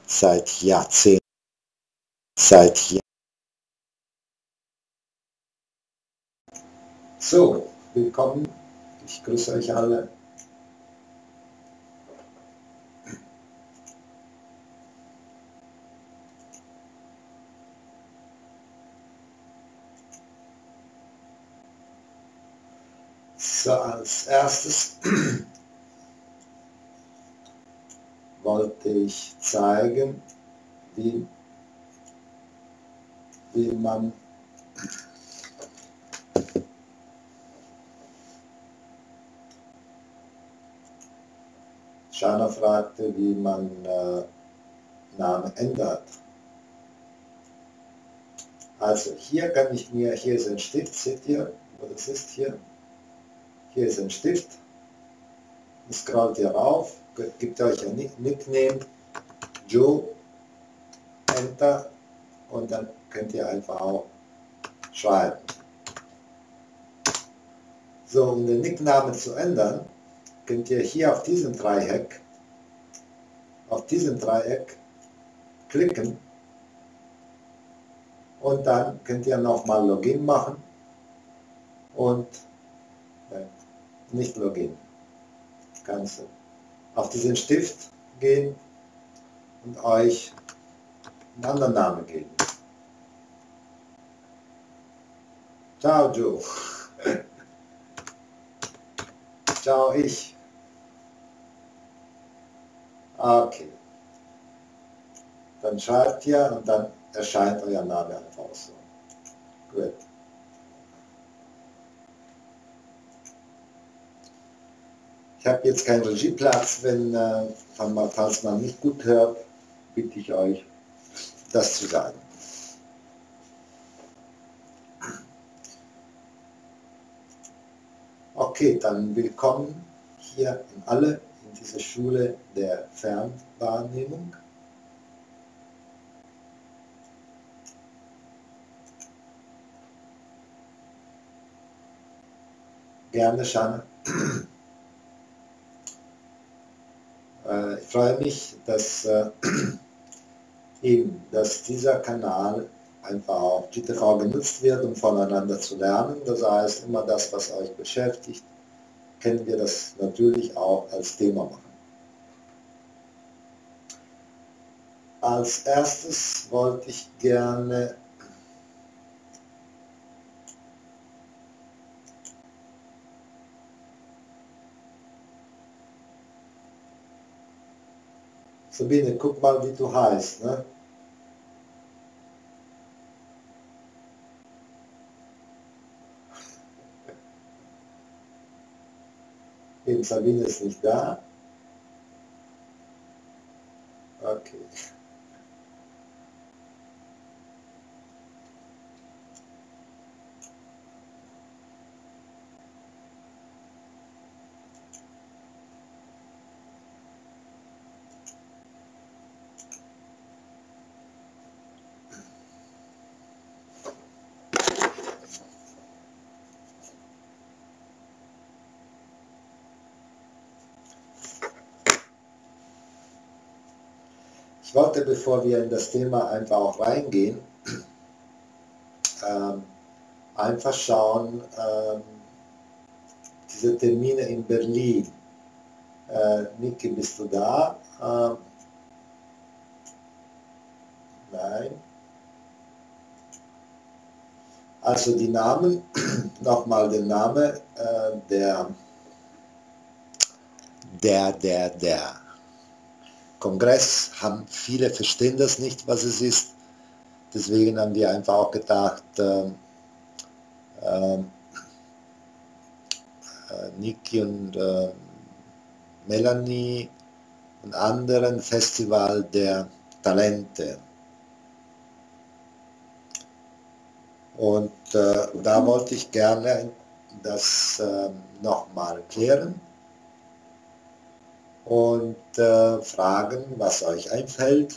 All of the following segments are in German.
seit Jahrzehnten, seit Jahrzehnten. So, willkommen, ich grüße euch alle. So, als erstes wollte ich zeigen, wie man Shana fragte, wie man Namen ändert. Also hier kann ich mir, hier ist ein Stift, seht ihr, wo das ist hier? Hier ist ein Stift. Scrollt ihr rauf, gebt euch ein Nickname, Joe, Enter und dann könnt ihr einfach auch schreiben. So, um den Nicknamen zu ändern, könnt ihr hier auf diesem Dreieck klicken und dann könnt ihr nochmal Login machen und nicht Login, Ganze. Auf diesen Stift gehen und euch einen anderen Namen geben. Ciao Joe. Ciao ich. Okay. Dann schreibt ihr und dann erscheint euer Name einfach so. Gut. Ich habe jetzt keinen Regieplatz, falls man nicht gut hört, bitte ich euch, das zu sagen. Okay, dann willkommen hier alle in dieser Schule der Fernwahrnehmung. Gerne, Shana. Ich freue mich, dass dieser Kanal einfach auf GTV genutzt wird, um voneinander zu lernen. Das heißt, immer das, was euch beschäftigt, können wir das natürlich auch als Thema machen. Als erstes wollte ich gerne Sabine, guck mal, wie du heißt, ne? Eben, Sabine ist nicht da. Okay. Ich wollte, bevor wir in das Thema einfach auch reingehen, einfach schauen, diese Termine in Berlin. Niki, bist du da? Nein. Also die Namen, nochmal der Name, der Kongress, viele verstehen das nicht, was es ist. Deswegen haben wir einfach auch gedacht, Niki und Melanie und anderen Festival der Talente. Und da wollte ich gerne das nochmal klären und fragen, was euch einfällt.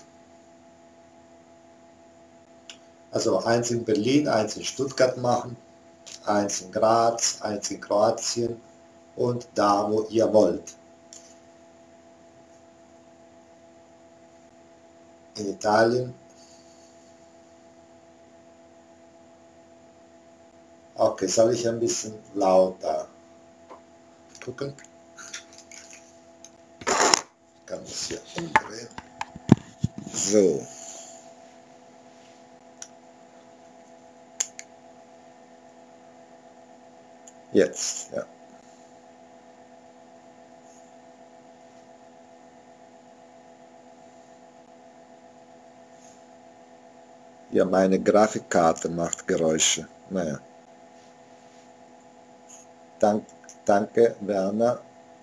Also eins in Berlin, eins in Stuttgart machen, eins in Graz, eins in Kroatien und da, wo ihr wollt. in Italien. Okay, soll ich ein bisschen lauter gucken? Ich kann das hier umdrehen. So. Jetzt, ja. Ja, meine Grafikkarte macht Geräusche. Naja. Danke, Werner.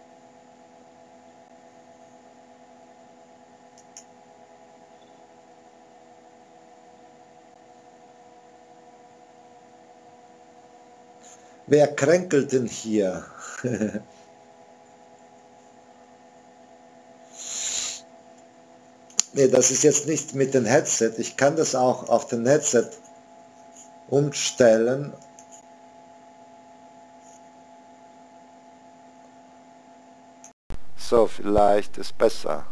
Wer kränkelt denn hier? Nee, das ist jetzt nicht mit dem Headset. Ich kann das auch auf dem Headset umstellen. So, vielleicht ist besser.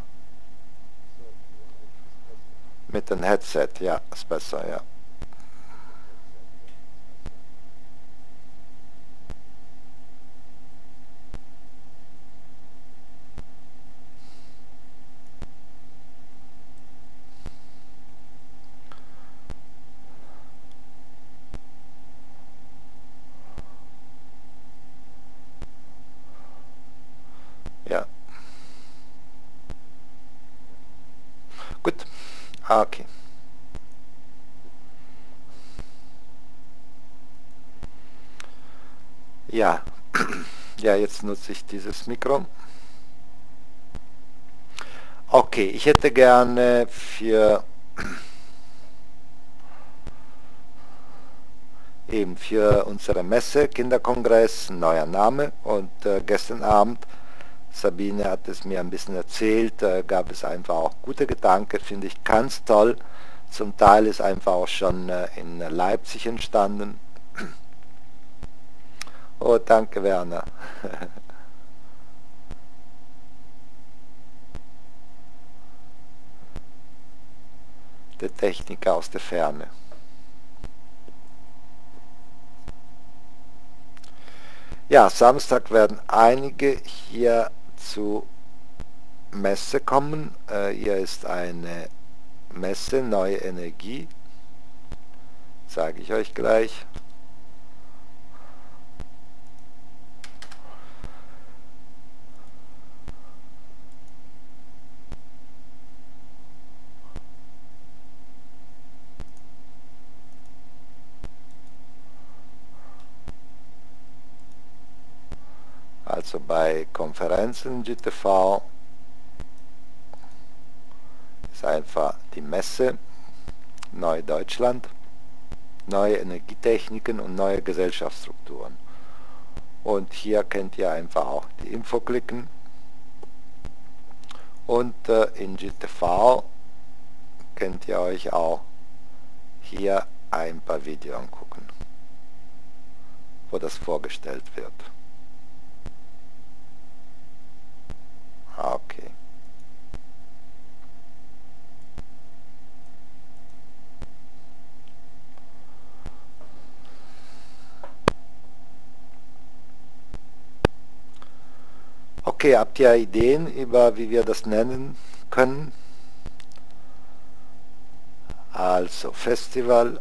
Mit dem Headset, ja, ist besser, ja. Ja. Gut. Okay. Ja. Ja, jetzt nutze ich dieses Mikro. Okay, ich hätte gerne für unsere Messe, Kinderkongress, ein neuer Name, und gestern Abend, Sabine hat es mir ein bisschen erzählt, gab es einfach auch gute Gedanken, finde ich ganz toll. Zum Teil ist einfach auch schon in Leipzig entstanden. Oh, danke Werner. Der Techniker aus der Ferne. Ja, Samstag werden einige hier zur Messe kommen. Hier ist eine Messe, neue Energie. Sage ich euch gleich. Also bei Konferenzen GTV ist einfach die Messe Neudeutschland, neue Energietechniken und neue Gesellschaftsstrukturen. Und hier könnt ihr einfach auch die Info klicken. Und in GTV könnt ihr euch auch hier ein paar Videos angucken, wo das vorgestellt wird. Okay. Okay, habt ihr Ideen über, wie wir das nennen können? Also Festival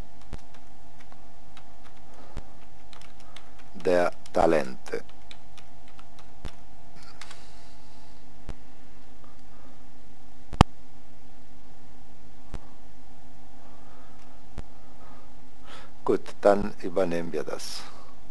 der Talente. Gut, dann übernehmen wir das.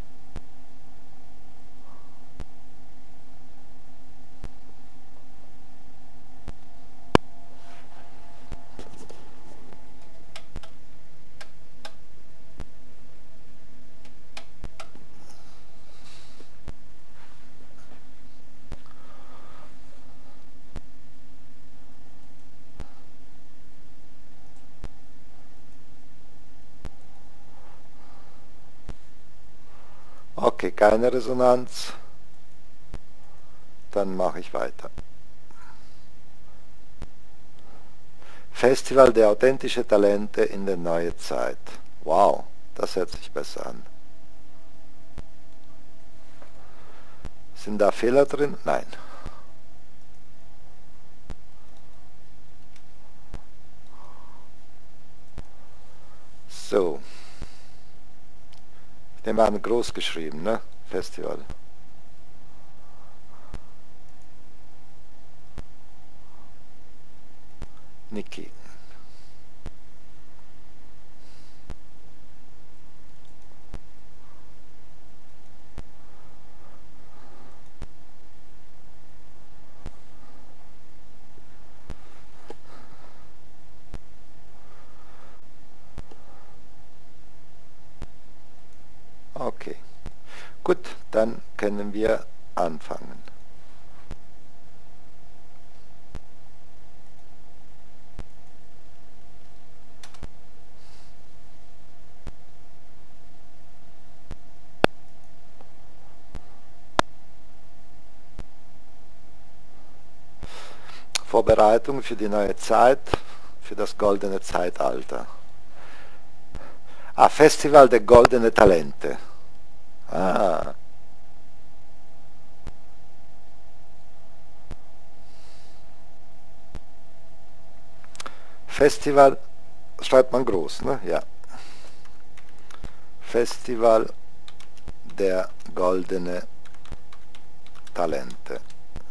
Okay, keine Resonanz. Dann mache ich weiter. Festival der authentischen Talente in der neuen Zeit. Wow, das hört sich besser an. Sind da Fehler drin? Nein. So. Ich nehme an, groß geschrieben, ne? Festival. Niki. Okay. Gut, dann können wir anfangen. Vorbereitung für die neue Zeit, für das goldene Zeitalter. Ah, Festival der goldenen Talente. Ah. Festival schreibt man groß, ne? Ja. Festival der goldenen Talente.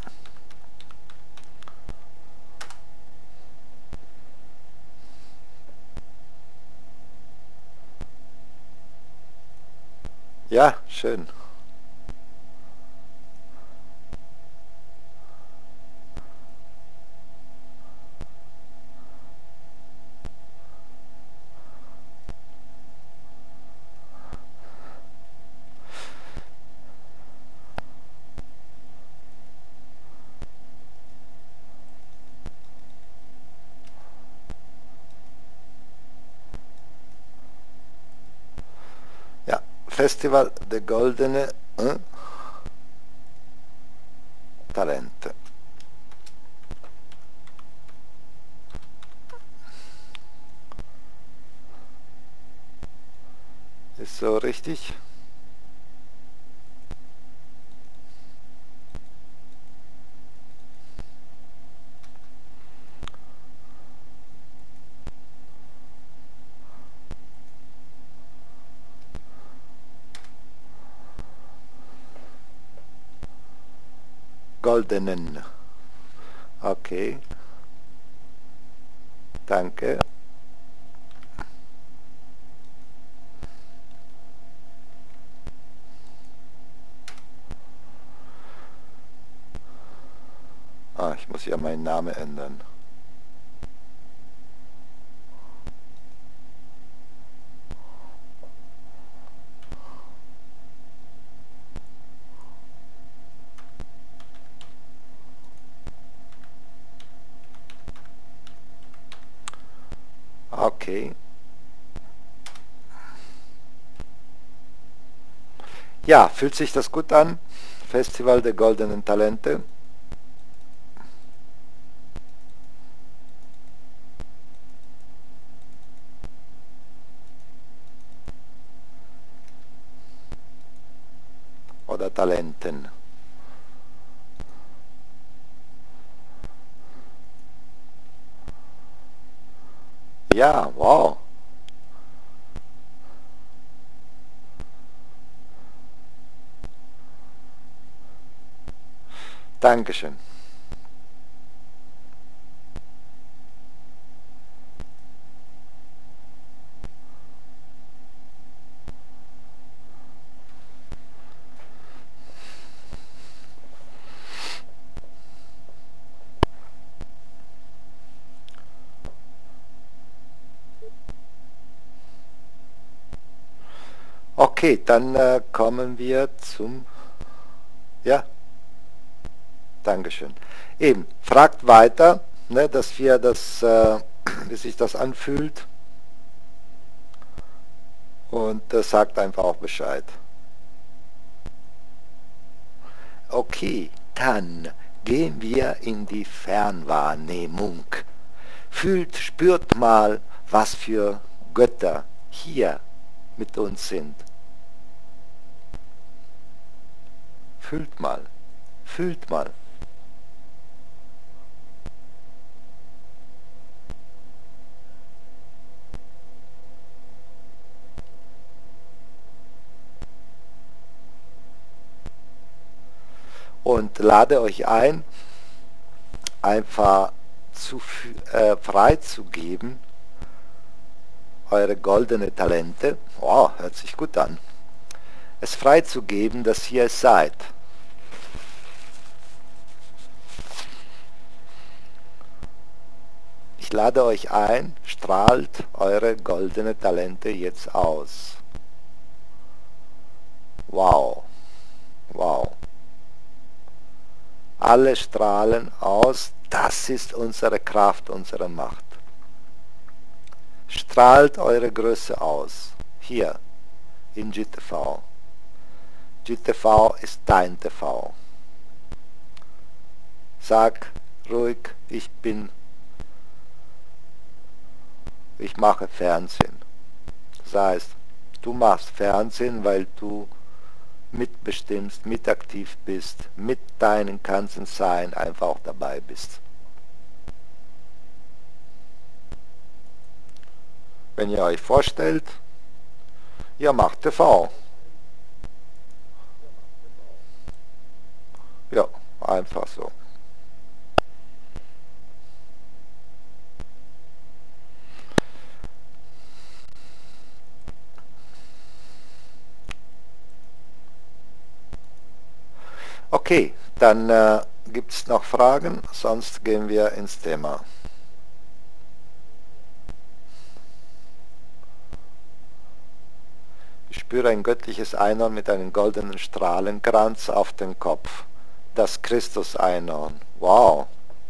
Ja, schön. Ja, Festival der goldenen Talente. Ist so richtig? Goldenen. Okay. Danke. Ah, ich muss ja meinen Namen ändern. Okay. Ja, fühlt sich das gut an? Festival der goldenen Talente. Oder Talenten. Ja, wow. Dankeschön. Okay, dann kommen wir zum... Ja, Dankeschön. Eben, fragt weiter, ne, dass wir das, wie sich das anfühlt, und sagt einfach auch Bescheid. Okay, dann gehen wir in die Fernwahrnehmung. Fühlt, spürt mal, was für Götter hier mit uns sind. Fühlt mal, fühlt mal. Und lade euch ein, einfach freizugeben, eure goldene Talente, oh, hört sich gut an, es freizugeben, dass ihr es seid. Ich lade euch ein, strahlt eure goldene Talente jetzt aus. Wow, wow. Alle strahlen aus, das ist unsere Kraft, unsere Macht. Strahlt eure Größe aus, hier in GTV. GTV ist dein TV. Sag ruhig, ich mache Fernsehen. Das heißt, du machst Fernsehen, weil du mitbestimmst, mitaktiv bist, mit deinem ganzen Sein einfach auch dabei bist. Wenn ihr euch vorstellt, ihr macht TV. Ja, einfach so. Okay, dann gibt es noch Fragen, sonst gehen wir ins Thema. Ich spüre ein göttliches Einhorn mit einem goldenen Strahlenkranz auf dem Kopf. Das Christus-Einhorn. Wow!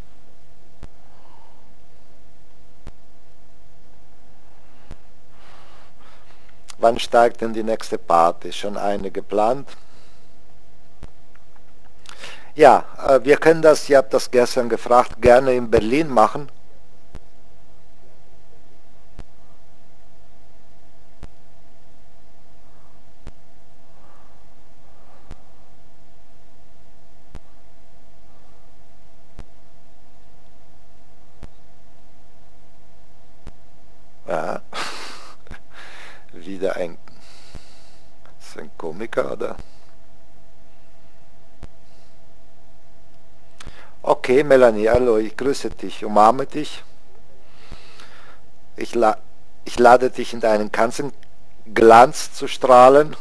Wann steigt denn die nächste Party? Schon eine geplant? Ja, wir können das, ihr habt das gestern gefragt, gerne in Berlin machen. Ja, wieder ist ein Komiker, oder? Okay, Melanie, hallo, ich grüße dich, umarme dich. Ich lade dich in deinen ganzen Glanz zu strahlen.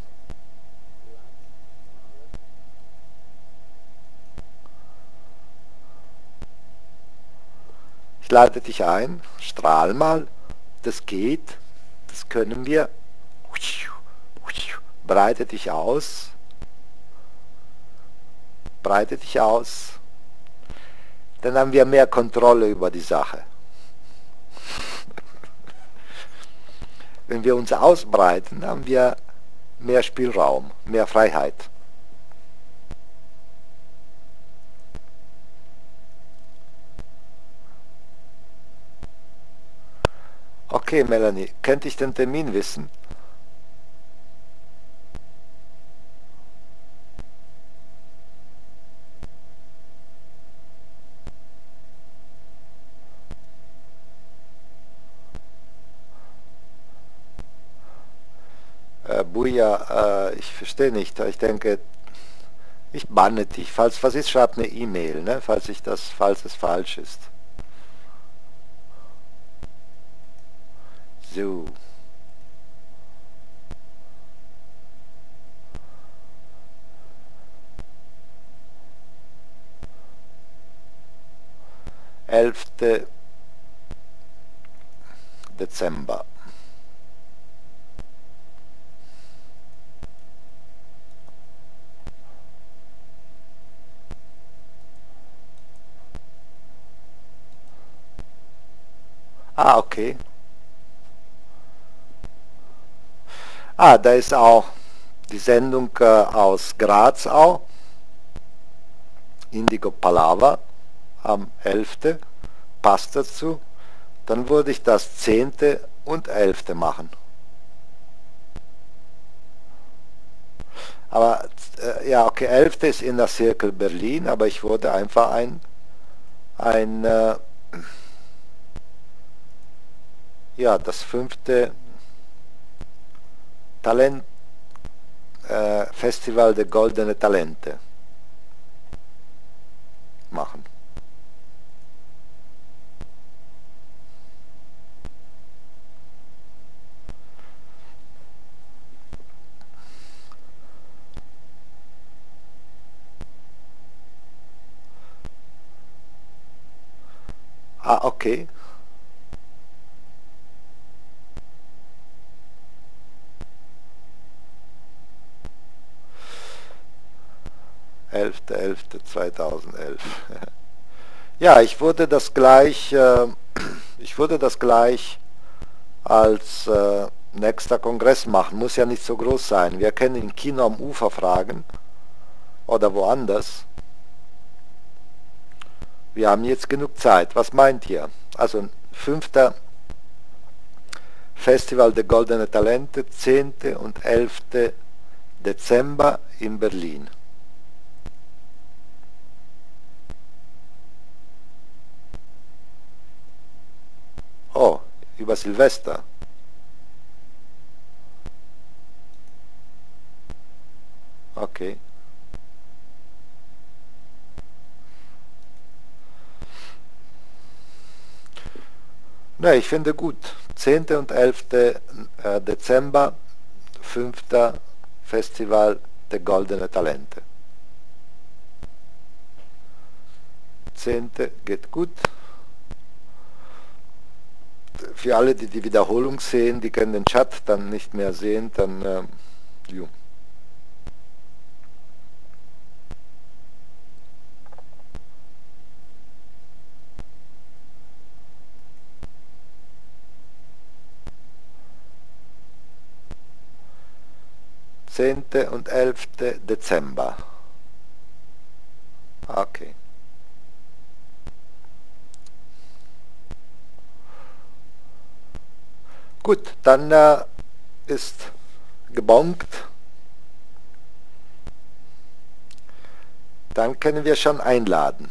Ich lade dich ein, strahl mal, das geht, das können wir. Breite dich aus, breite dich aus. Dann haben wir mehr Kontrolle über die Sache. Wenn wir uns ausbreiten, haben wir mehr Spielraum, mehr Freiheit. Okay, Melanie, könnte ich den Termin wissen? Buja, ich verstehe nicht. Ich denke, ich banne dich. Falls was ist, schreib eine E-Mail, ne? Falls es falsch ist. So. Elfte Dezember. Ah, okay. Ah, da ist auch die Sendung aus Graz auch. Indigo Palava am 11. Passt dazu. dann würde ich das 10. und 11. machen. Aber ja, okay, 11. ist Inner Circle Berlin, aber ich würde einfach ja, das 5. Talent Festival der Goldene Talente machen. Ah, okay. Elfter 11.2011. Ja, ich würde das gleich als nächster Kongress machen. Muss ja nicht so groß sein. Wir können im Kino am Ufer fragen oder woanders. Wir haben jetzt genug Zeit. Was meint ihr? Also 5. Festival der Goldene Talente, 10. und 11. Dezember in Berlin. Oh, über Silvester. Okay. Ne, ich finde gut. 10. und 11. Dezember, 5. Festival der Goldene Talente. 10. geht gut. Für alle, die die Wiederholung sehen, die können den Chat dann nicht mehr sehen, dann jo. Zehnte und 11. Dezember. Okay. Gut, dann ist gebongt. Dann können wir schon einladen.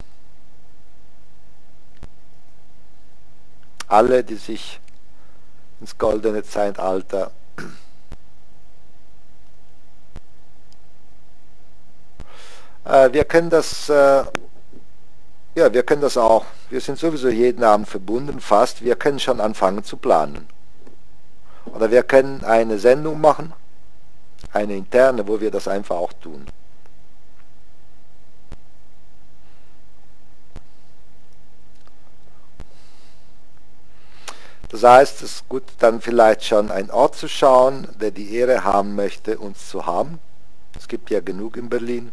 Alle, die sich ins goldene Zeitalter wir können das ja, wir können das auch. Wir sind sowieso jeden Abend verbunden, fast. Wir können schon anfangen zu planen. Oder wir können eine Sendung machen, eine interne, wo wir das einfach auch tun. Das heißt, es ist gut, dann vielleicht schon einen Ort zu schauen, der die Ehre haben möchte, uns zu haben. Es gibt ja genug in Berlin.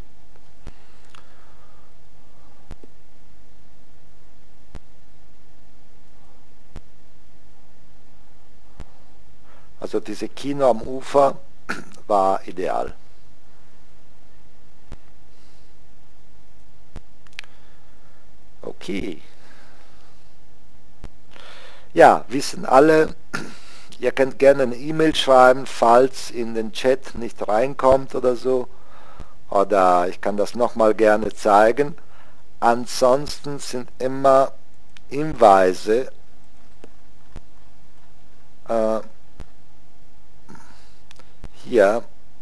Also diese Kino am Ufer war ideal. Okay. Ja, wissen alle, ihr könnt gerne eine E-Mail schreiben, falls in den Chat nicht reinkommt oder so. Oder ich kann das nochmal gerne zeigen. Ansonsten sind immer Hinweise hier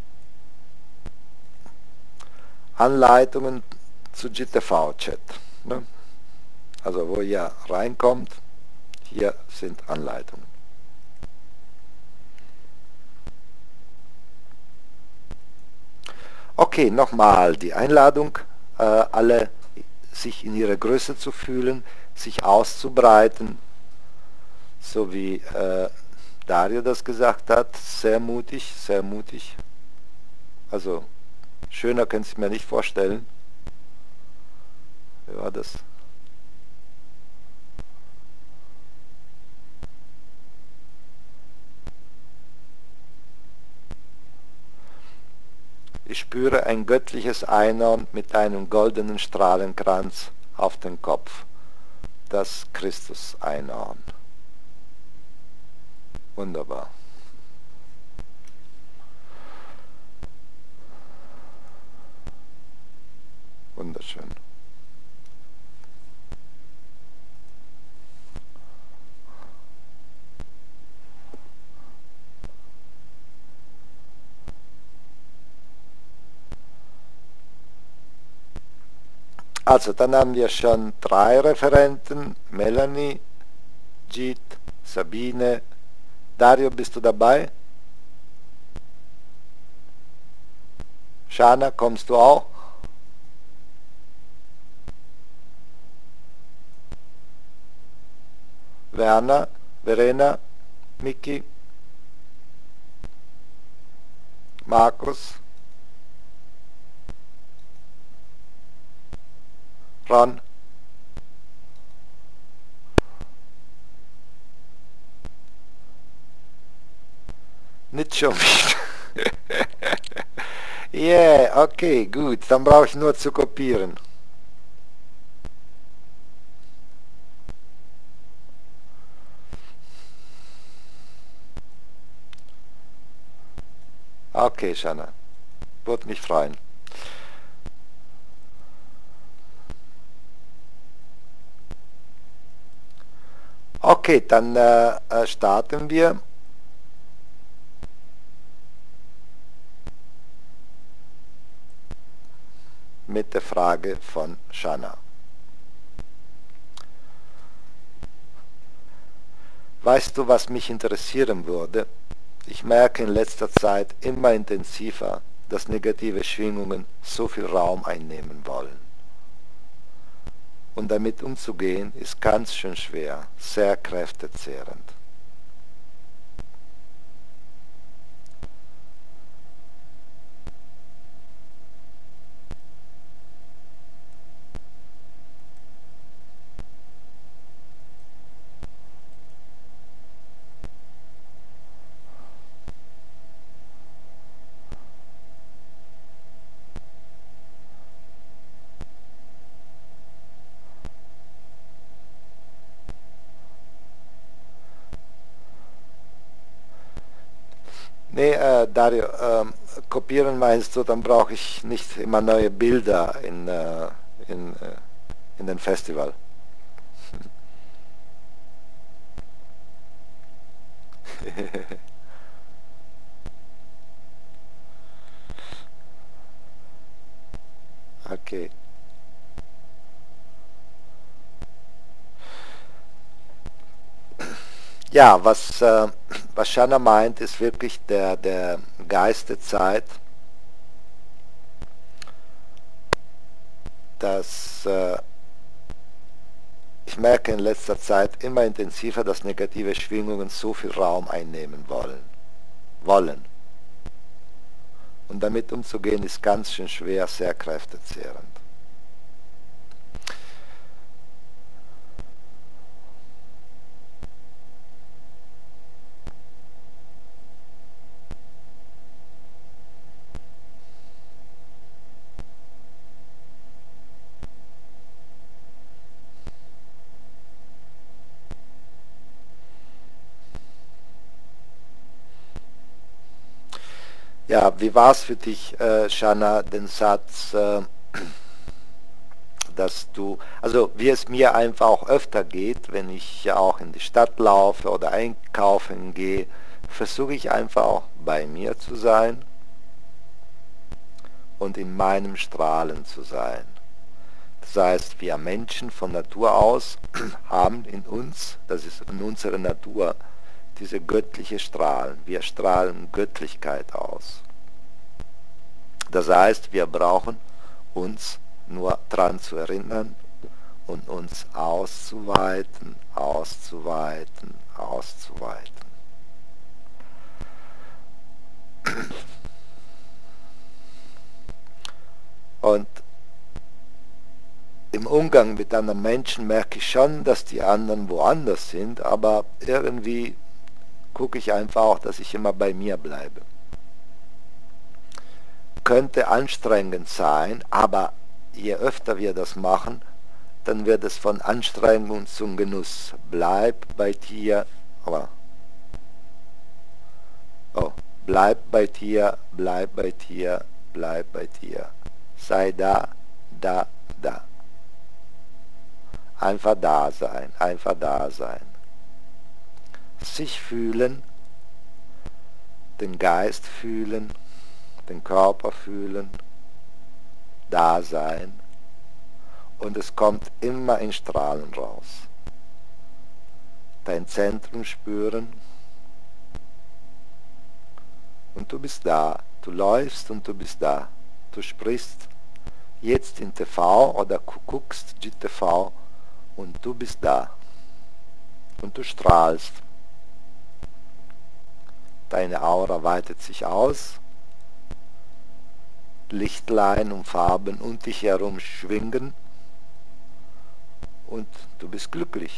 Anleitungen zu GTV-Chat. Ne? Also wo ihr reinkommt, hier sind Anleitungen. Okay, nochmal die Einladung, alle sich in ihrer Größe zu fühlen, sich auszubreiten, so wie Dario das gesagt hat, sehr mutig, sehr mutig. Also schöner können Sie sich mir nicht vorstellen. Wie war das? Ich spüre ein göttliches Einhorn mit einem goldenen Strahlenkranz auf dem Kopf. das Christus-Einhorn. Wunderbar. Wunderschön. Also dann haben wir schon 3 Referenten, Melanie, Jeet, Sabine. Dario, bist du dabei? Shana, kommst du auch? Werner, Verena, Miki, Markus, Ron, nicht schon wieder. Yeah, okay, gut, dann brauche ich nur zu kopieren. Okay, Shana, würde mich freuen. Okay, dann starten wir. Mit der Frage von Shana. Weißt du, was mich interessieren würde? Ich merke in letzter Zeit immer intensiver, dass negative Schwingungen so viel Raum einnehmen wollen. Und damit umzugehen ist ganz schön schwer, sehr kräftezehrend. Nee, Dario, kopieren meinst du, dann brauche ich nicht immer neue Bilder in den Festival. Okay. Ja, was Shana meint, ist wirklich der Geist der Zeit, dass ich merke in letzter Zeit immer intensiver, dass negative Schwingungen so viel Raum einnehmen wollen. Und damit umzugehen ist ganz schön schwer, sehr kräftezehrend. Ja, wie war es für dich, Shana, den Satz, dass du, also wie es mir einfach auch öfter geht, wenn ich ja auch in die Stadt laufe oder einkaufen gehe, versuche ich einfach auch bei mir zu sein und in meinem Strahlen zu sein. Das heißt, wir Menschen von Natur aus haben in uns, das ist in unserer Natur, diese göttliche Strahlen. Wir strahlen Göttlichkeit aus. Das heißt, wir brauchen uns nur daran zu erinnern und uns auszuweiten, auszuweiten, auszuweiten. Und im Umgang mit anderen Menschen merke ich schon, dass die anderen woanders sind, aber irgendwie gucke ich einfach auch, dass ich immer bei mir bleibe. Könnte anstrengend sein, aber je öfter wir das machen, dann wird es von Anstrengung zum Genuss. Bleib bei dir, aber bleib bei dir, bleib bei dir, bleib bei dir. Sei da, da, da. Einfach da sein, einfach da sein. Sich fühlen, den Geist fühlen, den Körper fühlen, da sein. Und es kommt immer in Strahlen raus. Dein Zentrum spüren und du bist da. Du läufst und du bist da. Du sprichst jetzt in TV oder guckst GTV und du bist da. Und du strahlst. Deine Aura weitet sich aus. Lichtlein und Farben um dich herum schwingen. Und du bist glücklich.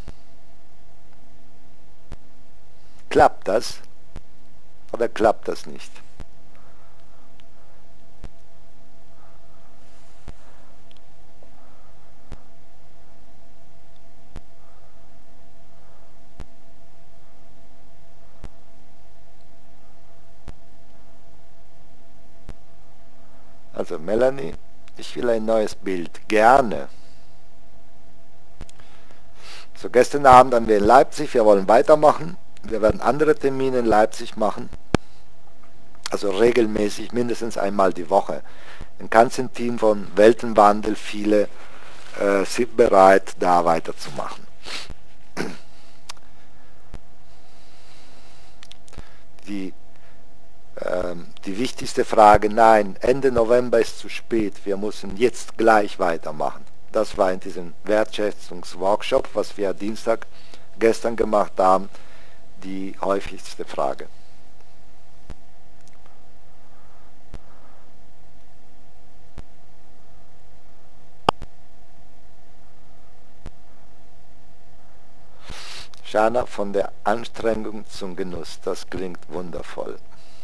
Klappt das oder klappt das nicht? Also Melanie, ich will ein neues Bild. Gerne. So, gestern Abend waren wir in Leipzig, wir wollen weitermachen. Wir werden andere Termine in Leipzig machen. Also regelmäßig, mindestens einmal die Woche. Ein ganzes Team von Weltenwandel, viele sind bereit, da weiterzumachen. Die wichtigste Frage, nein, Ende November ist zu spät, wir müssen jetzt gleich weitermachen. Das war in diesem Wertschätzungsworkshop, was wir Dienstag gestern gemacht haben, die häufigste Frage. Shana, von der Anstrengung zum Genuss, das klingt wundervoll.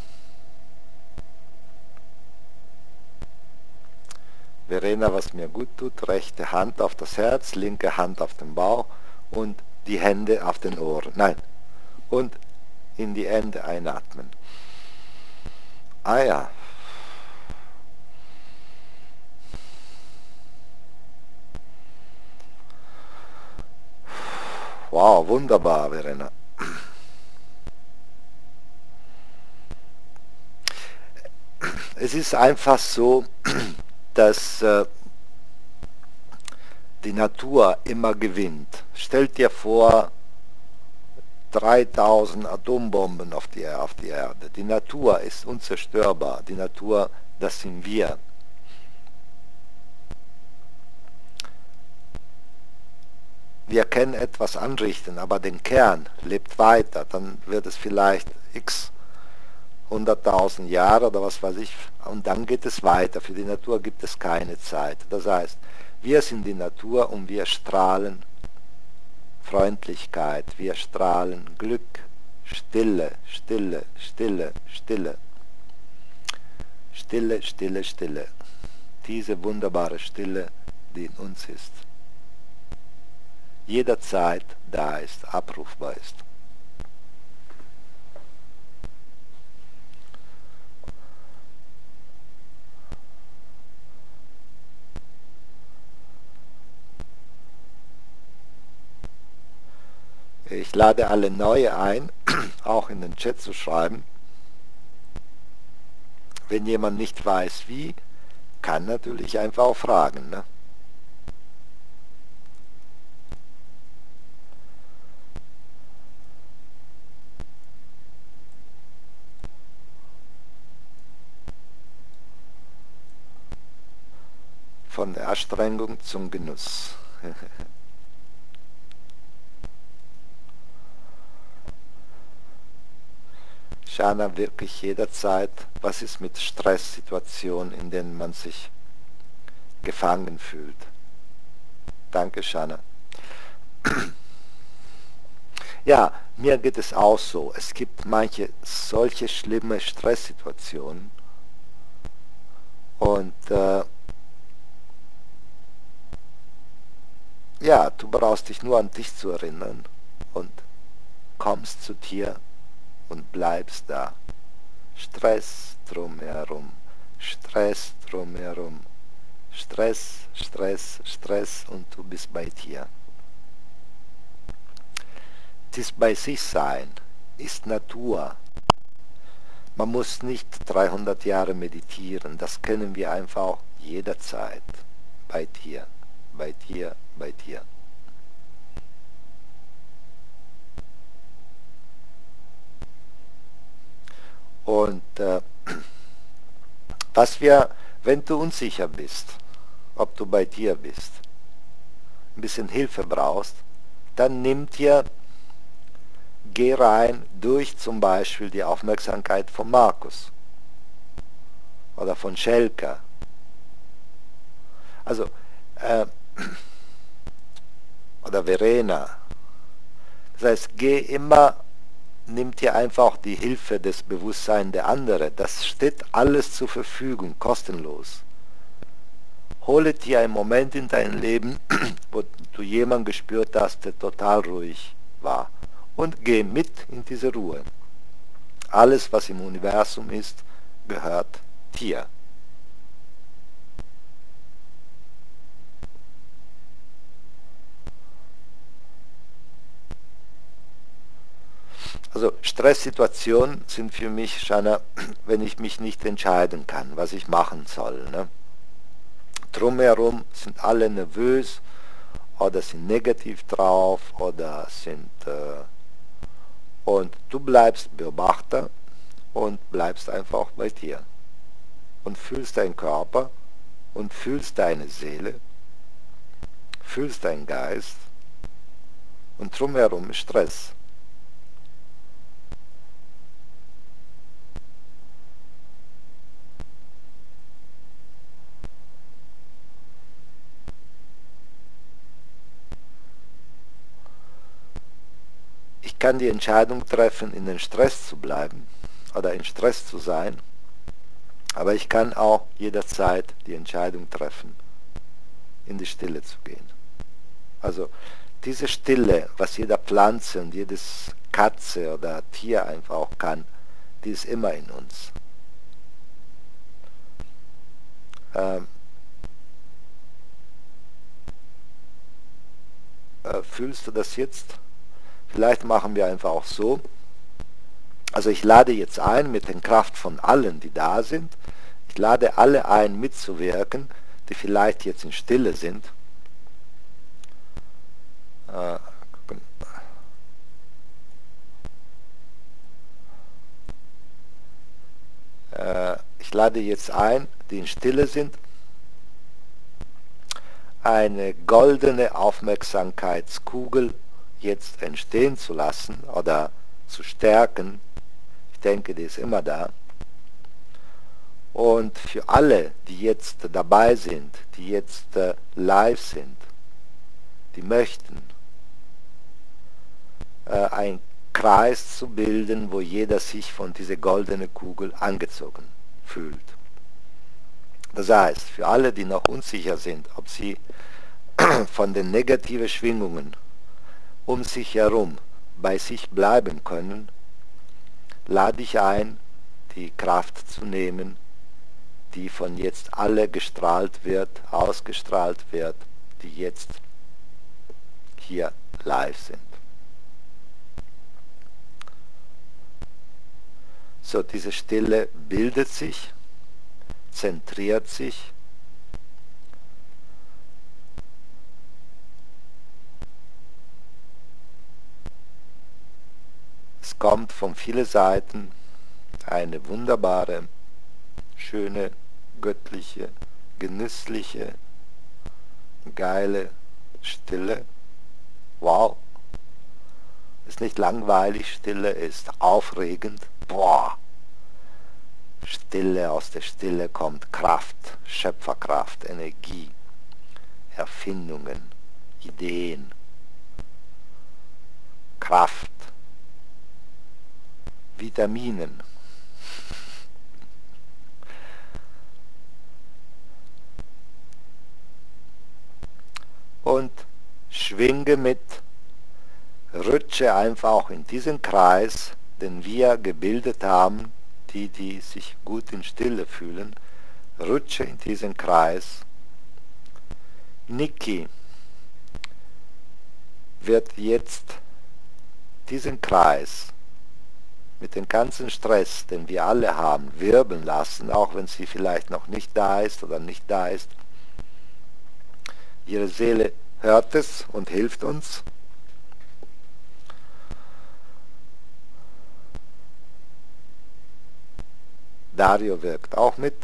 Verena, was mir gut tut, rechte Hand auf das Herz, linke Hand auf den Bauch und die Hände auf den Ohren. Nein, und in die Hände einatmen. Ah ja. Wow, wunderbar, Verena. Es ist einfach so, dass die Natur immer gewinnt. Stellt dir vor, 3000 Atombomben auf die Erde. Die Natur ist unzerstörbar. Die Natur, das sind wir. Wir können etwas anrichten, aber den Kern lebt weiter. Dann wird es vielleicht x 100.000 Jahre oder was weiß ich, und dann geht es weiter. Für die Natur gibt es keine Zeit. Das heißt, wir sind die Natur und wir strahlen Freundlichkeit, wir strahlen Glück, Stille, Stille, Stille, Stille. Stille, Stille, Stille. Diese wunderbare Stille, die in uns ist. Jederzeit da ist, abrufbar ist. Ich lade alle Neue ein, auch in den Chat zu schreiben. Wenn jemand nicht weiß wie, kann natürlich einfach auch fragen. Ne? Von der Anstrengung zum Genuss. Shana, wirklich jederzeit, was ist mit Stresssituationen, in denen man sich gefangen fühlt? Danke, Shana. Ja, mir geht es auch so. Es gibt manche solche schlimme Stresssituationen und ja, du brauchst dich nur an dich zu erinnern und kommst zu dir und bleibst da. Stress drumherum, Stress drumherum, Stress, Stress, Stress und du bist bei dir. Das bei sich sein ist Natur. Man muss nicht 300 Jahre meditieren, das können wir einfach jederzeit. Bei dir, bei dir, bei dir. Und wenn du unsicher bist, ob du bei dir bist, ein bisschen Hilfe brauchst, dann geh rein durch zum Beispiel die Aufmerksamkeit von Markus oder von Schelka. Also, oder Verena. Das heißt, nimm dir einfach die Hilfe des Bewusstseins der anderen. Das steht alles zur Verfügung, kostenlos. Hole dir einen Moment in dein Leben, wo du jemanden gespürt hast, der total ruhig war. Und geh mit in diese Ruhe. Alles, was im Universum ist, gehört dir. Also Stresssituationen sind für mich, Shana, wenn ich mich nicht entscheiden kann, was ich machen soll. Ne? Drumherum sind alle nervös oder sind negativ drauf oder und du bleibst Beobachter und bleibst einfach bei dir und fühlst deinen Körper und fühlst deine Seele, fühlst deinen Geist und drumherum ist Stress. Ich kann die Entscheidung treffen, in den Stress zu bleiben oder in Stress zu sein, aber ich kann auch jederzeit die Entscheidung treffen, in die Stille zu gehen. Also diese Stille, was jeder Pflanze und jedes Katze oder Tier einfach auch kann, die ist immer in uns. Fühlst du das jetzt? Vielleicht machen wir einfach auch so. Also ich lade jetzt ein mit der Kraft von allen, die da sind. Ich lade alle ein, mitzuwirken, die vielleicht jetzt in Stille sind. Ich lade jetzt ein, die in Stille sind, eine goldene Aufmerksamkeitskugel jetzt entstehen zu lassen oder zu stärken. Ich denke, die ist immer da. Und für alle, die jetzt dabei sind, die jetzt live sind, die möchten, einen Kreis zu bilden, wo jeder sich von dieser goldenen Kugel angezogen fühlt. Das heißt, für alle, die noch unsicher sind, ob sie von den negativen Schwingungen um sich herum bei sich bleiben können, lade ich ein, die Kraft zu nehmen, die von jetzt alle gestrahlt wird, ausgestrahlt wird, die jetzt hier live sind. So, diese Stille bildet sich, zentriert sich, es kommt von vielen Seiten eine wunderbare, schöne, göttliche, genüssliche, geile Stille. Wow! Ist nicht langweilig, Stille ist aufregend. Boah! Stille, aus der Stille kommt Kraft, Schöpferkraft, Energie, Erfindungen, Ideen, Kraft, Vitaminen. Und schwinge mit, rutsche einfach auch in diesen Kreis, den wir gebildet haben, die sich gut in Stille fühlen, rutsche in diesen Kreis. Niki wird jetzt diesen Kreis mit dem ganzen Stress, den wir alle haben, wirbeln lassen, auch wenn sie vielleicht noch nicht da ist oder nicht da ist. Ihre Seele hört es und hilft uns. Dario wirkt auch mit.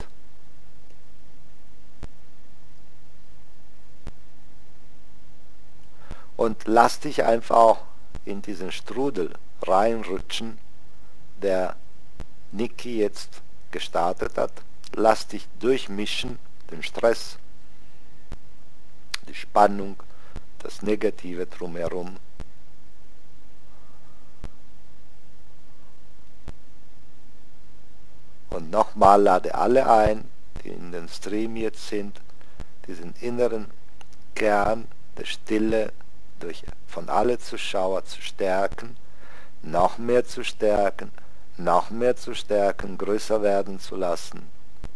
Und lass dich einfach auch in diesen Strudel reinrutschen, der Niki jetzt gestartet hat. Lass dich durchmischen, den Stress, die Spannung, das Negative drumherum. Und nochmal lade alle ein, die in den Stream jetzt sind, diesen inneren Kern der Stille von alle Zuschauer zu stärken, noch mehr zu stärken, größer werden zu lassen.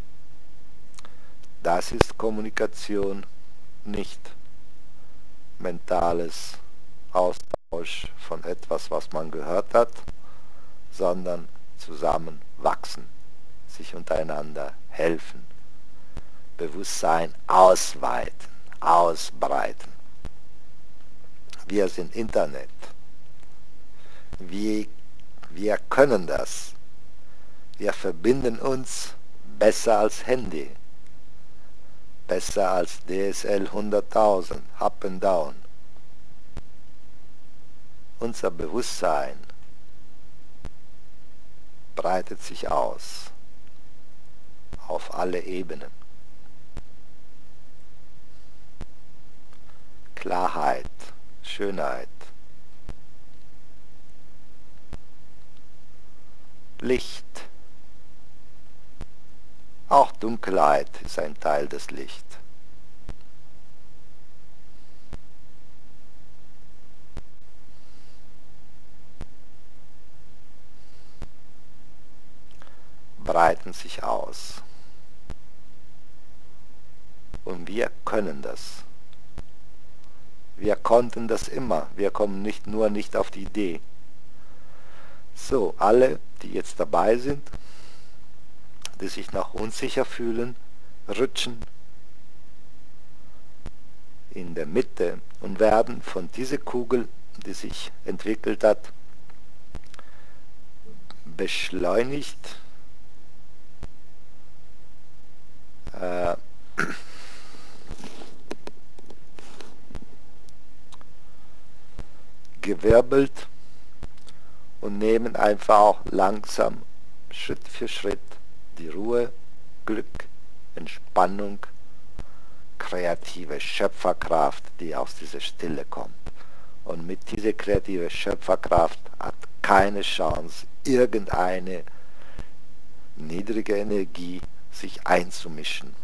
Das ist Kommunikation, nicht mentales Austausch von etwas, was man gehört hat, sondern zusammenwachsen, sich untereinander helfen, Bewusstsein ausweiten, ausbreiten. Wir sind Internet. Wir können das. Wir verbinden uns besser als Handy, besser als DSL 100.000, up and down. Unser Bewusstsein breitet sich aus auf alle Ebenen. Klarheit, Schönheit, Licht, auch Dunkelheit ist ein Teil des Lichts. Breiten sich aus. Und wir können das. Wir konnten das immer. Wir kommen nicht auf die Idee. So, alle, die jetzt dabei sind, die sich noch unsicher fühlen, rutschen in der Mitte und werden von dieser Kugel, die sich entwickelt hat, beschleunigt, gewirbelt und nehmen einfach auch langsam, Schritt für Schritt, die Ruhe, Glück, Entspannung, kreative Schöpferkraft, die aus dieser Stille kommt. Und mit dieser kreativen Schöpferkraft hat keine Chance, irgendeine niedrige Energie sich einzumischen.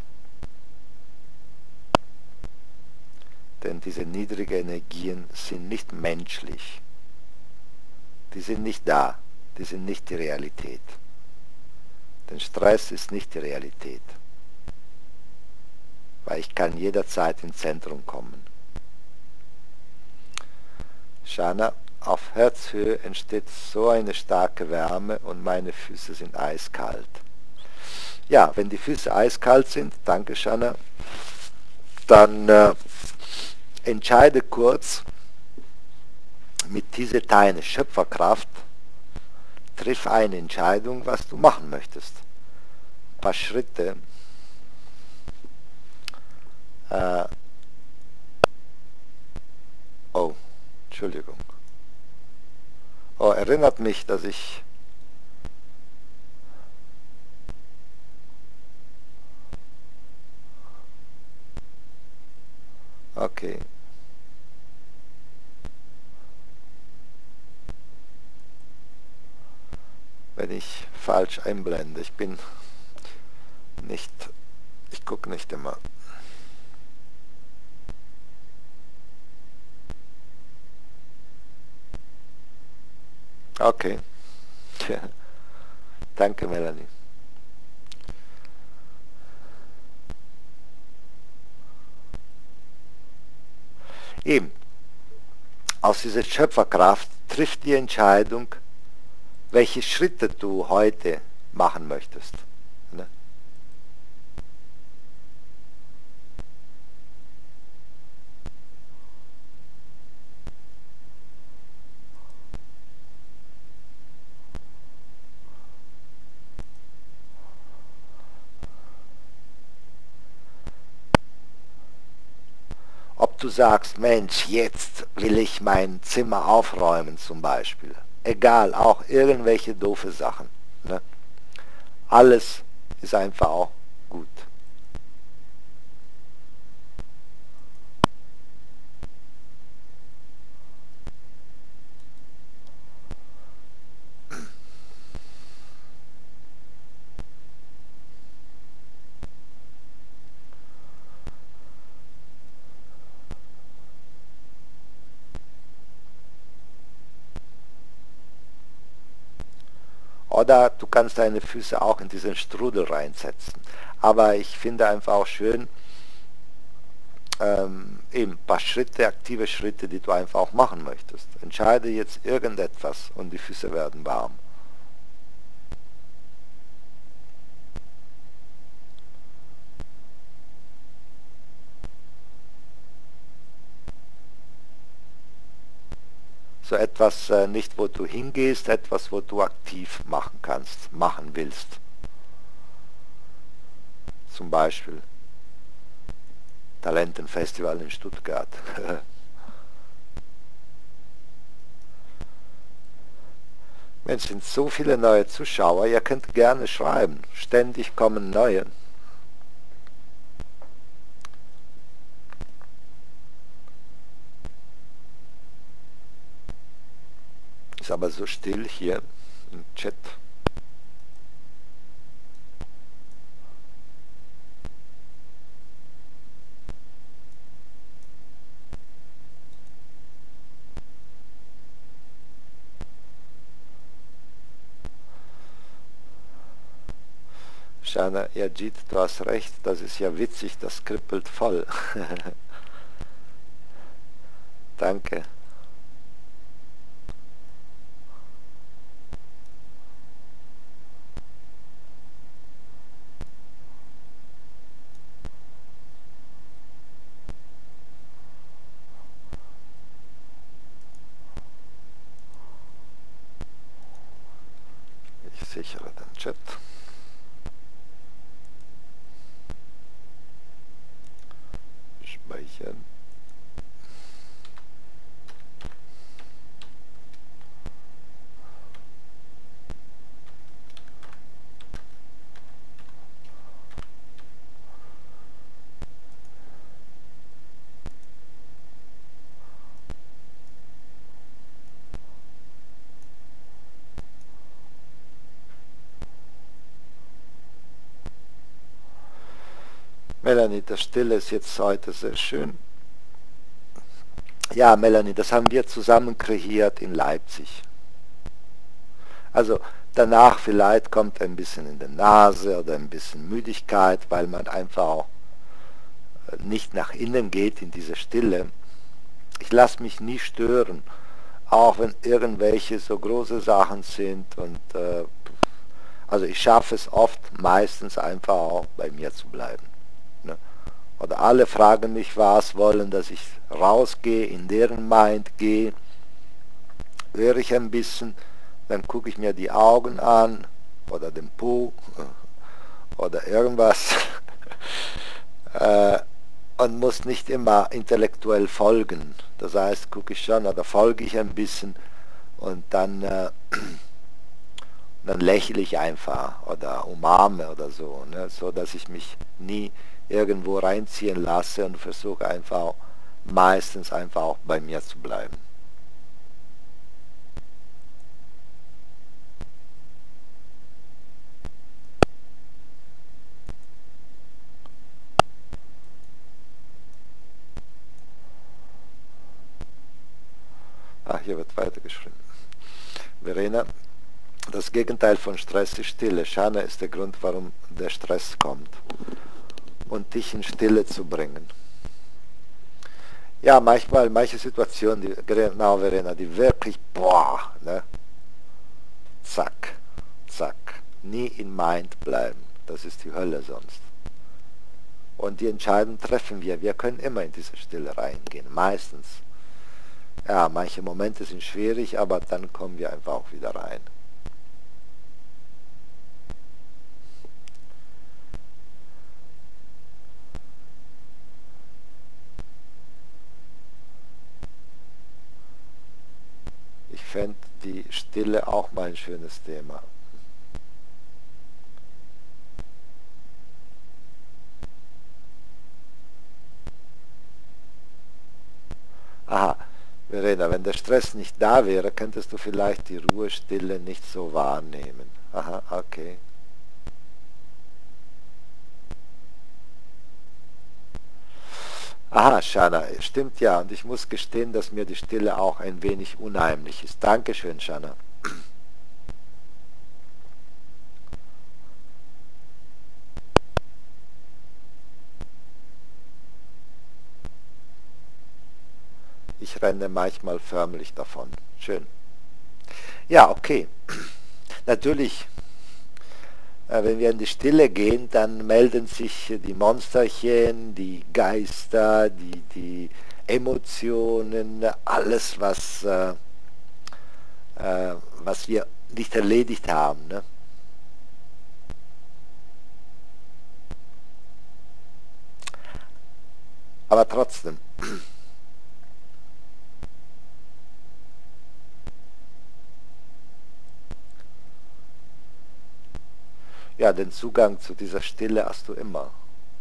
Denn diese niedrigen Energien sind nicht menschlich. Die sind nicht da. Die sind nicht die Realität. Denn Stress ist nicht die Realität. Weil ich kann jederzeit ins Zentrum kommen. Shana, auf Herzhöhe entsteht so eine starke Wärme und meine Füße sind eiskalt. Ja, wenn die Füße eiskalt sind, danke Shana, dann entscheide kurz mit dieser deiner Schöpferkraft, triff eine Entscheidung, was du machen möchtest. Ein paar Schritte. Oh, Entschuldigung. Oh, erinnert mich, dass ich okay. Wenn ich falsch einblende, ich gucke nicht immer. Okay. Danke, Melanie. Eben, aus dieser Schöpferkraft trifft die Entscheidung, welche Schritte du heute machen möchtest. Ne? Ob du sagst, Mensch, jetzt will ich mein Zimmer aufräumen zum Beispiel. Egal, auch irgendwelche doofe Sachen. Ne? Alles ist einfach auch gut. Oder du kannst deine Füße auch in diesen Strudel reinsetzen. Aber ich finde einfach auch schön, eben ein paar Schritte, aktive Schritte, die du einfach auch machen möchtest. Entscheide jetzt irgendetwas und die Füße werden warm. So etwas nicht, wo du hingehst, etwas, wo du aktiv machen kannst, machen willst. Zum Beispiel Talentenfestival in Stuttgart. Es sind so viele neue Zuschauer, ihr könnt gerne schreiben. Ständig kommen neue. Ist aber so still hier im Chat. Shana Yajid, du hast recht, das ist ja witzig, das kribbelt voll. Danke. Ich sichere den Chat. Speichern. Melanie, das Stille ist jetzt heute sehr schön. Ja, Melanie, das haben wir zusammen kreiert in Leipzig. Also danach vielleicht kommt ein bisschen in der Nase oder ein bisschen Müdigkeit, weil man einfach auch nicht nach innen geht in diese Stille. Ich lasse mich nie stören, auch wenn irgendwelche so große Sachen sind und also ich schaffe es oft meistens einfach auch bei mir zu bleiben. Ne? Oder alle fragen mich was, wollen, dass ich rausgehe, in deren Mind gehe, höre ich ein bisschen, dann gucke ich mir die Augen an oder den Po oder irgendwas und muss nicht immer intellektuell folgen. Das heißt, gucke ich schon oder folge ich ein bisschen und dann lächle ich einfach oder umarme oder so, ne? So dass ich mich nie irgendwo reinziehen lasse und versuche einfach meistens einfach auch bei mir zu bleiben. Ach, hier wird weitergeschrieben. Verena, das Gegenteil von Stress ist Stille. Shana ist der Grund, warum der Stress kommt. Und dich in Stille zu bringen. Ja, manchmal, manche Situationen, die, genau Verena, die wirklich, boah, ne? Zack, zack, nie in Mind bleiben. Das ist die Hölle sonst. Und die Entscheidung treffen wir. Wir können immer in diese Stille reingehen, meistens. Ja, manche Momente sind schwierig, aber dann kommen wir einfach auch wieder rein. Ich fände die Stille auch mal ein schönes Thema. Aha, Verena, wenn der Stress nicht da wäre, könntest du vielleicht die Ruhe, Stille nicht so wahrnehmen. Aha, okay. Aha, Shana, stimmt ja, und ich muss gestehen, dass mir die Stille auch ein wenig unheimlich ist. Dankeschön, Shana. Ich renne manchmal förmlich davon. Schön. Ja, okay. Natürlich, wenn wir in die Stille gehen, dann melden sich die Monsterchen, die Geister, die Emotionen, alles, was wir nicht erledigt haben. Ne? Aber trotzdem. Ja, den Zugang zu dieser Stille hast du immer.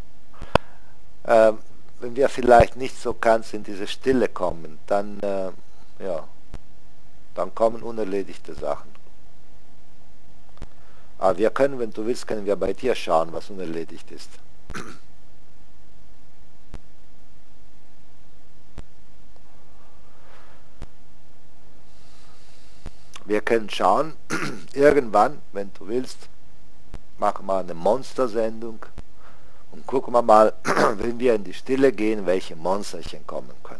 Wenn wir vielleicht nicht so ganz in diese Stille kommen, dann, ja, dann kommen unerledigte Sachen. Aber wir können, wenn du willst, können wir bei dir schauen, was unerledigt ist. Wir können schauen, irgendwann, wenn du willst, machen wir eine Monstersendung und gucken wir mal, wenn wir in die Stille gehen, welche Monsterchen kommen können.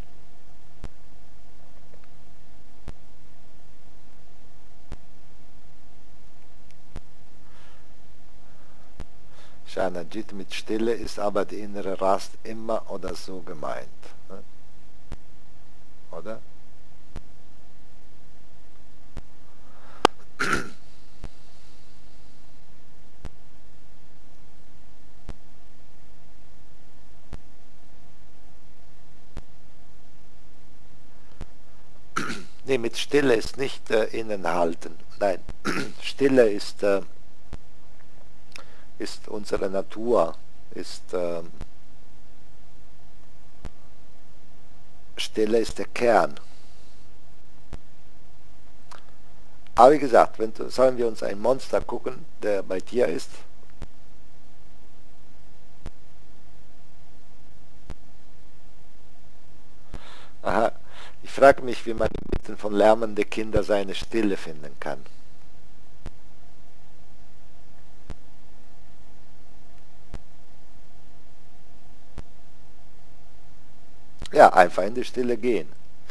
Shanajit mit Stille ist aber die innere Rast immer oder so gemeint. Ne? Oder? Nee, mit Stille ist nicht innenhalten. Nein, Stille ist unsere Natur, Stille ist der Kern. Aber wie gesagt, sollen wir uns ein Monster gucken, der bei dir ist? Aha, ich frage mich, wie man inmitten von lärmenden Kindern seine Stille finden kann. Ja, einfach in die Stille gehen.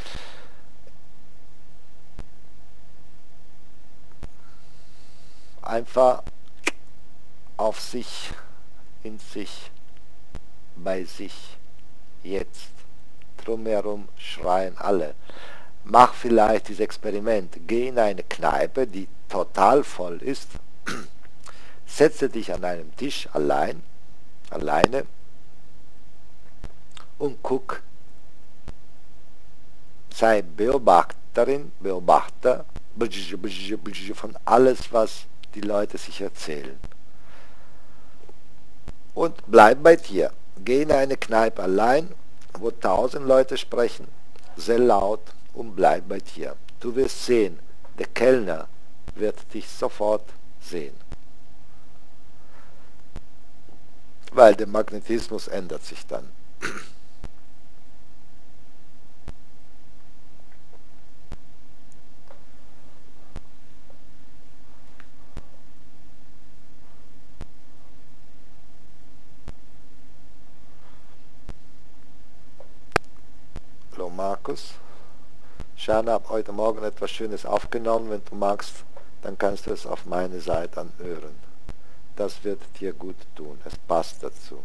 Einfach auf sich, in sich, bei sich, jetzt. Drumherum schreien alle. Mach vielleicht dieses Experiment. Geh in eine Kneipe, die total voll ist. Setze dich an einem Tisch alleine und guck. Sei Beobachterin, Beobachter von alles, was die Leute sich erzählen. Und bleib bei dir. Geh in eine Kneipe allein, wo 1000 Leute sprechen, sehr laut, und bleib bei dir. Du wirst sehen, der Kellner wird dich sofort sehen. Weil der Magnetismus ändert sich dann. Markus. Shana, habe heute Morgen etwas Schönes aufgenommen. Wenn du magst, dann kannst du es auf meine Seite anhören. Das wird dir gut tun. Es passt dazu.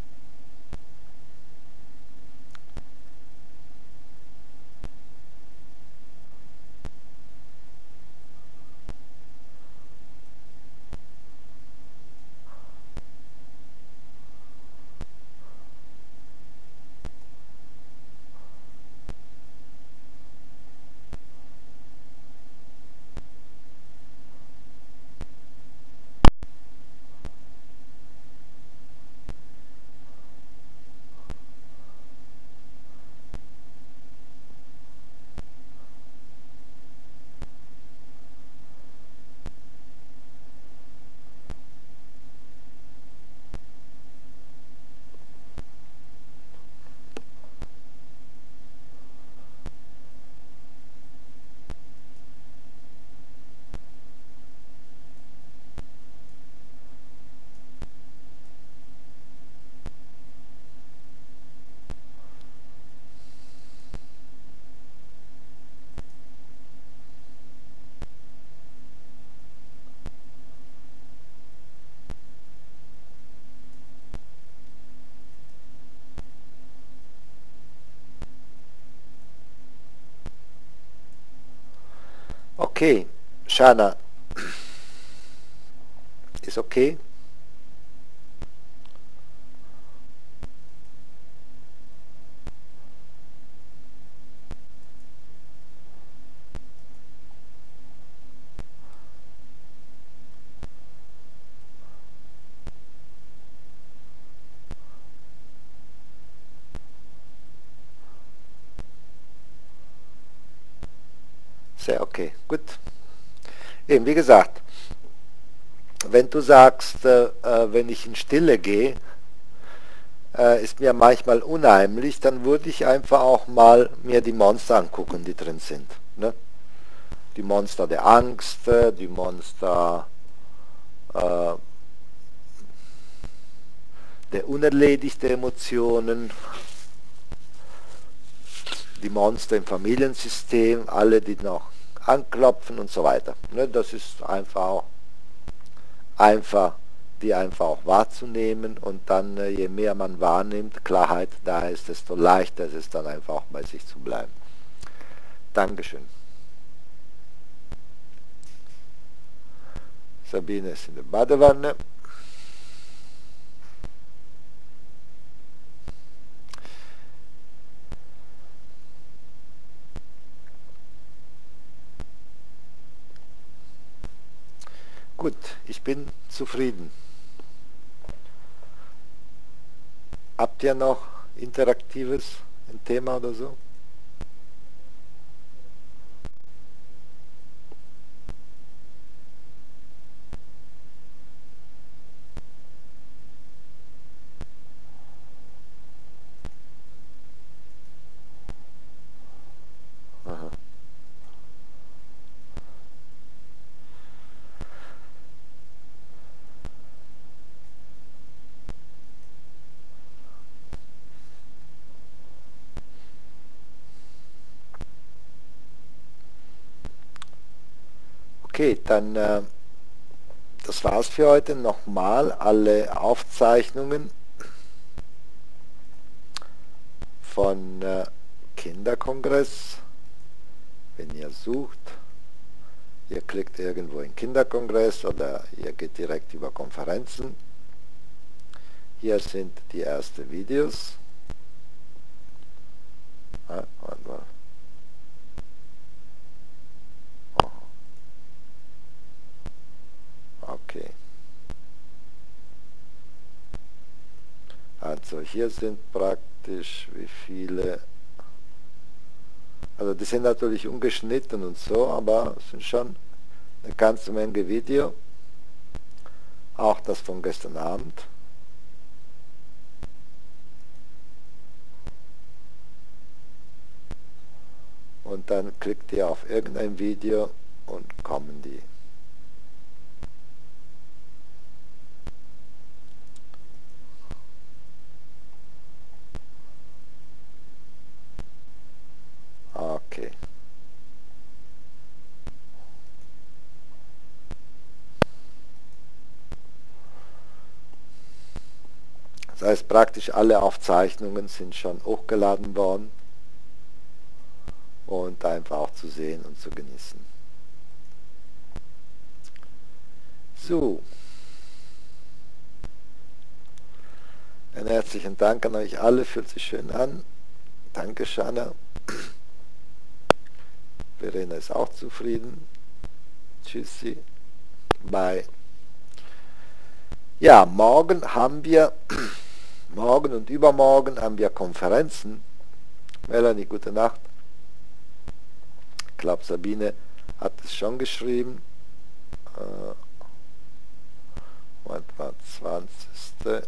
Okay, Shana, ist okay? Sehr okay, gut. Eben, wie gesagt, wenn du sagst, wenn ich in Stille gehe, ist mir manchmal unheimlich, dann würde ich einfach auch mal mir die Monster angucken, die drin sind. Ne? Die Monster der Angst, die Monster äh, der unerledigten Emotionen, die Monster im Familiensystem, alle, die noch anklopfen und so weiter. Ne? Das ist einfach die einfach auch wahrzunehmen und dann, je mehr man wahrnimmt, Klarheit da ist, desto leichter ist es dann einfach auch bei sich zu bleiben. Dankeschön. Sabine ist in der Badewanne. Gut, ich bin zufrieden. Habt ihr noch interaktives ein Thema oder so? Aha. Okay, dann das war's für heute. Nochmal alle Aufzeichnungen von Kinderkongress. Wenn ihr sucht, ihr klickt irgendwo in Kinderkongress oder ihr geht direkt über Konferenzen. Hier sind die ersten Videos. Okay. Also hier sind praktisch wie viele, also die sind natürlich ungeschnitten und so, aber es sind schon eine ganze Menge Video. Auch das von gestern Abend. Und dann klickt ihr auf irgendein Video und kommen die. Das heißt, praktisch alle Aufzeichnungen sind schon hochgeladen worden und einfach auch zu sehen und zu genießen. So. Einen herzlichen Dank an euch alle, fühlt sich schön an. Danke, Shana. Verena ist auch zufrieden. Tschüssi. Bye. Ja, morgen und übermorgen haben wir Konferenzen. Melanie, gute Nacht. Ich glaube, Sabine hat es schon geschrieben. Was war 20.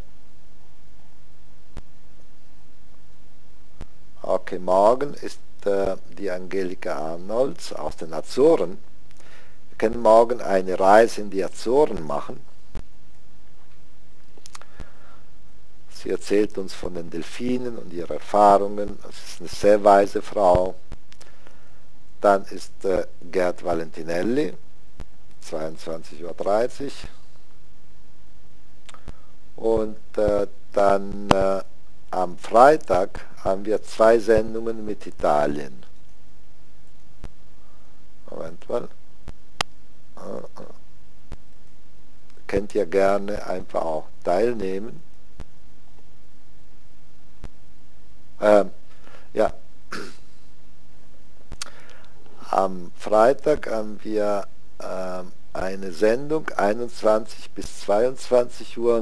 Okay, morgen ist die Angelika Arnolds aus den Azoren. Wir können morgen eine Reise in die Azoren machen. Sie erzählt uns von den Delfinen und ihren Erfahrungen. Es ist eine sehr weise Frau. Dann ist Gerd Valentinelli, 22:30 Uhr. Und dann am Freitag haben wir 2 Sendungen mit Italien. Moment mal. Könnt ihr gerne einfach auch teilnehmen. Ja. Am Freitag haben wir eine Sendung 21 bis 22 Uhr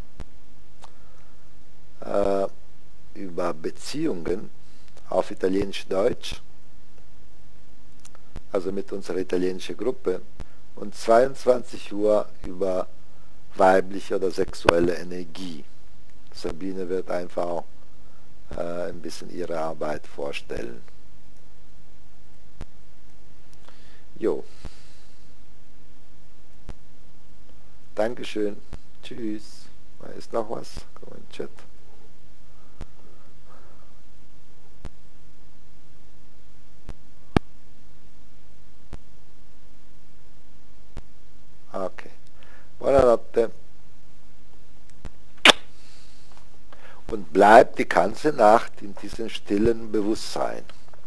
über Beziehungen auf Italienisch-Deutsch, also mit unserer italienischen Gruppe, und 22 Uhr über weibliche oder sexuelle Energie. Sabine wird einfach auch ein bisschen ihre Arbeit vorstellen. Jo. Dankeschön. Tschüss. Da ist noch was. Komm in den Chat. Okay. Buonanotte. Und bleibt die ganze Nacht in diesem stillen Bewusstsein.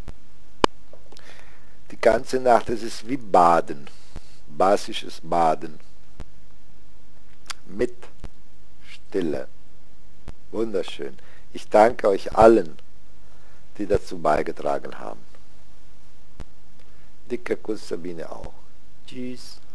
Die ganze Nacht, es ist wie Baden, basisches Baden, mit Stille. Wunderschön. Ich danke euch allen, die dazu beigetragen haben. Dicker Kuss, Sabine auch. Tschüss.